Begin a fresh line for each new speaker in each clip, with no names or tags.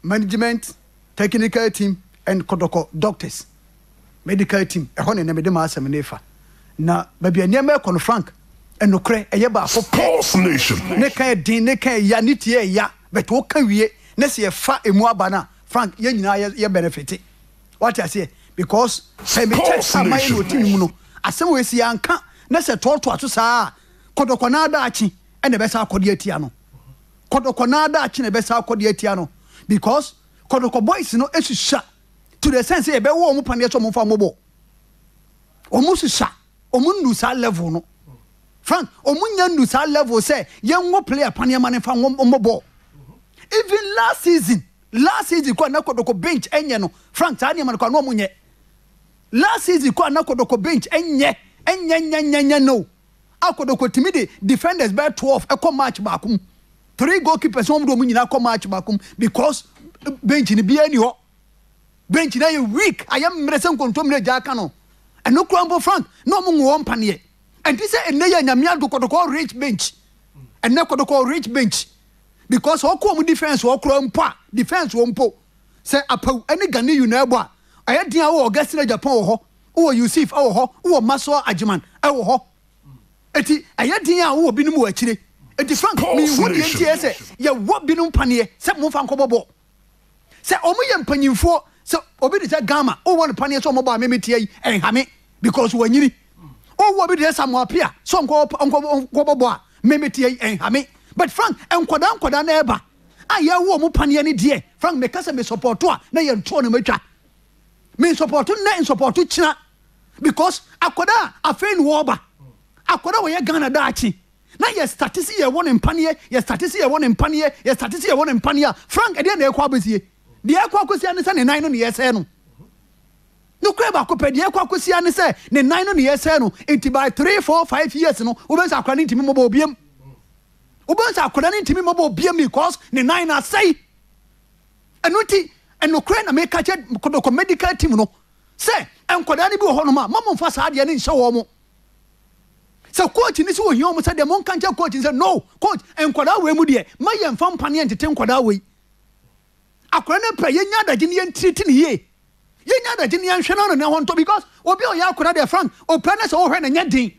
management, technical team, and Kotoko doctors, medical team. A honey never demas a menefa. Na baby a near Frank and no cray a yaba for
Pulse Nation.
Neka din neka ya nitie ya, but what can we nesi a fa emuabana Frank ye benefit. What I say because I may check some my routine. As some way see anka nese toto to sa Kotoko nada achi and the best akodietiano. Kotoko nada achi and the best akodietiano because Kotoko boys no esu sha to the sense e be wo mu pane so mo fa mobo. Omu su sha omu nu sa level no. Frank omu nya nu sa level say ye wo player pane ma ne fa mobo. Even last season kwa na Kotoko bench enye no Frank ta ne ma no no munye. Last season kwa na Kotoko bench enye no. Kotoko timide defenders by 12 e come match back. 3 goalkeepers home do munyina come match back because bench ni bia ni ho. Bench na you weak. I am mresen kontom na jaka no. And no crumble Frank no mu wo mpane. And this say enye nyamia do Kotoko rich bench. And na Kotoko rich bench. Because okom defense wo kro mpa defense wo mpo. Say apaw any Ghanaian you na ebo I dia wo Augustine Japan wo ho wo Yusuf wo ho wo Maso Ajiman wo ho eti aye dia wo binum wo akire eti Frank me hu die tie se ye wo binum pane se mo fa nkobobo se omo ye mpanyimfo se obi de se Gama wo won pane so mo ba me tie yi enhame because wo nyini wo obi de Samuel Pia so nkobobo a me tie yi enhame but Frank enkoda na eba aye wo mo pane ne die Frank me kasa me support a na ye nto ne matwa me support china because akoda afen woba akoda we Ghana dachi na ye statisi ye won empanie Frank e de na ekwa besie de ekwa kosia ne se ne nan no ne yese no no kweba ko pe de ekwa kosia ne se ne nan no ne yese no enti by 3 4 5 years no wo be sa akora ne ntimi mobo obiem wo be sa akora ne ntimi mobo obiem because ne nan na sei enuti and no crane make catch Kotoko medical team no say enkoda ni bi ho no ma mama mfa sa ade ne nhyɛ wo mo say coach ni so ohia mo say de mon kanche coach say no coach enkoda we mu de ma ye mfa mpane entete enkoda we akora ne pra ye nya adagye ne entiti ne ye nya adagye ne nhwe no ne ho nto because obi o ya akora de Frank opra na say wo hwe na nya din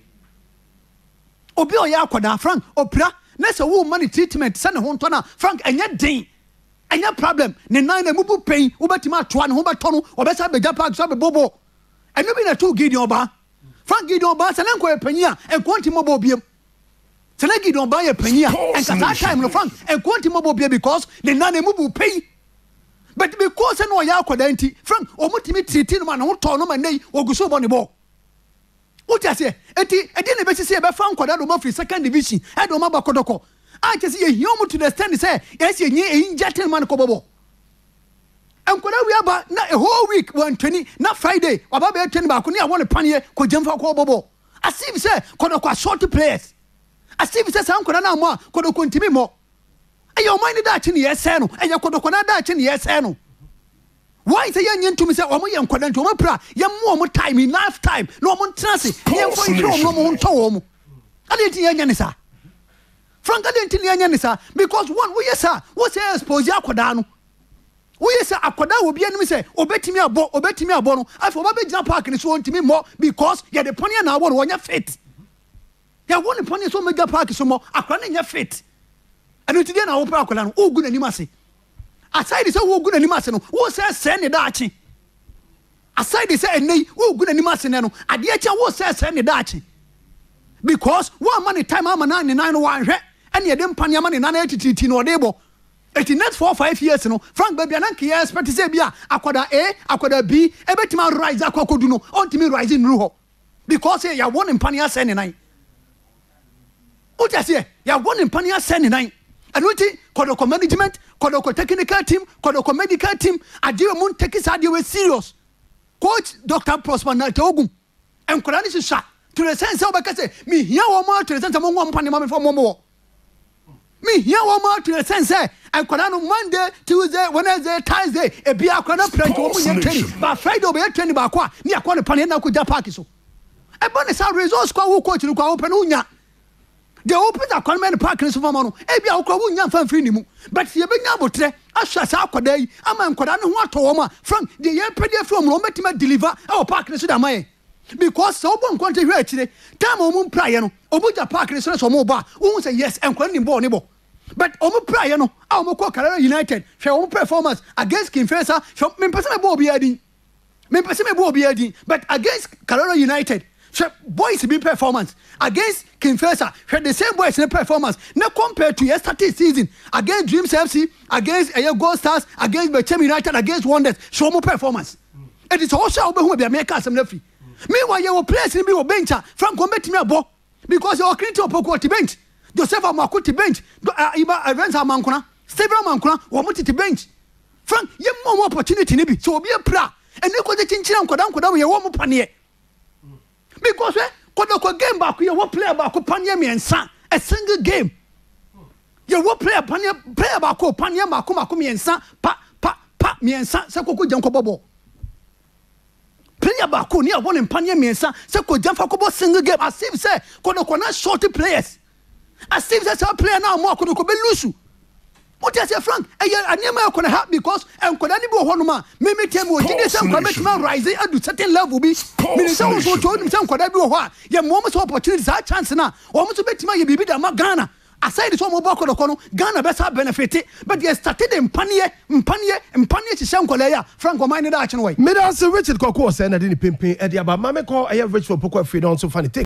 obi o ya akora Frank opra na say wo money treatment say ne ho nto na Frank enya din enya problem ne nan na mubu pain ubetima atoa ne ho beto no obesa beja park so be bobo eno bi na to Gideon ba Frank Gideon ba se na nko epanyi a enko ntimo bo biem se na Gideon ba ye panyi a enka that time no Frank enko ntimo bo biem because ne nan na mubu pain but because no ya akoda nti Frank omutimi triti no ma na ho to no ma nei oguso bo ne bo uti ase eti ne be sisi e be fa nkoda do ma free second division e do ma ba Kotoko I just see you to the stand say yes you in gentleman kobobo enkoda we aba na a whole week 120 na Friday aba be 20 ba ko ni awon panie ko jemfa ko bobo asif say Kotoko short players asif say san koda na mo Kotoko ntimi mo ayo mind da chi ne yese no enya Kotoko na da chi ne yese no why say you ntumi say omo ye enkoda nti omo pra ye mo omo time in lifetime no omo trance ye fo nti omo nto omo ade nti ye nya ne sa Frank didn't tell because one we yes what say expose akoda no we yes akoda will be enemy say obetimi abo no afa oba be jina park ni so ntimi mo because ya the pony na won wonya fit ya won the pony so mega park so mo akoda nya fit anu ti dey na wo pra akoda no ogu nanim ase aside say wo ogu nanim ase no wo say ne daachi aside say enei wo ogu nanim ase ne no ade acha wo say ne daachi because one man time am na 99 one hwe and ye dem pan yama ne nana etiti no odebo eti next 4 5 years no Frank baby na nke expect say bia akoda A akoda B ebetima rise akokodu no ontimi rise nru ho because ya won pan ya say ne nan o just say ya won pan ya say ne nan anuti Kotoko management Kotoko technical team Kotoko medical team ade mun take sade we serious coach Dr. Prosper na Ogun enkoda ni sha to the sense of say me here one more to the sense of one pan ma me for mo me here one more to the sense and kono Monday Tuesday Wednesday Thursday e bia kono plant wo mun training ba Friday obe training ba kwa ni akwa ne pan na ko ja park so e bon sa results kwa wo coach ni kwa wo pen unya The open the Colman Park in Sumano, Ebi Oko young fan free nimu, but you bring abotre, Asha Sakwade, a man could not Toma, from the year pedia from Rometima deliver our park in Sudamay. Because so one country here today, Tamo Priano, Obuja Park in Somoba, who say yes and Quentin Bonibo. But Omo Priano, Omoko Carrera United, show performance against Kinfesa, show Mempasama Bobby Eddie. Mempasama Bobby Eddie, but against Carrera United. Boys be performance against Kinfesa. Had the same boys in performance. Now compared to yesterday's season against Dreams FC, against Gold Stars, against Bechem United, against Wonders. Show more performance. It is also who be America some lefty. Meanwhile, you were players in the bench from combat me a ball because you are creating a poco bench. Joseph Makuti bench, Iba Avenza Mancona, Stephen Mancona, or Mutiti bench. Frank, you have more opportunity, so be a pra. And you could the Chinchin Kodam, you want more panier. Because Kotoko game back, you won't play about Panya and San, a single game. You won't play about Panya Makumi and San, pa, me and San, Sakoku Janko Bobo. Play about Kunia, one in Panya me and San, Sako Janko single game. As if say, Kotoko not shorty players. As if that's a player now more Kotoko Belusu. What is your Frank? I never could help because I'm going to go home. Maybe tell me what some commitment rising at a certain level be. Minister also told him some could have been what your moments opportunities are chance now. Almost to bet my baby that Ghana. Aside from Mobako Kono, Ghana best have benefited, but they started in Panier to Shankolea, Franco minded action way.
Made us Richard Koko said I didn't pimp Eddie, but Mamma call I have rich for Poco Freedom so funny.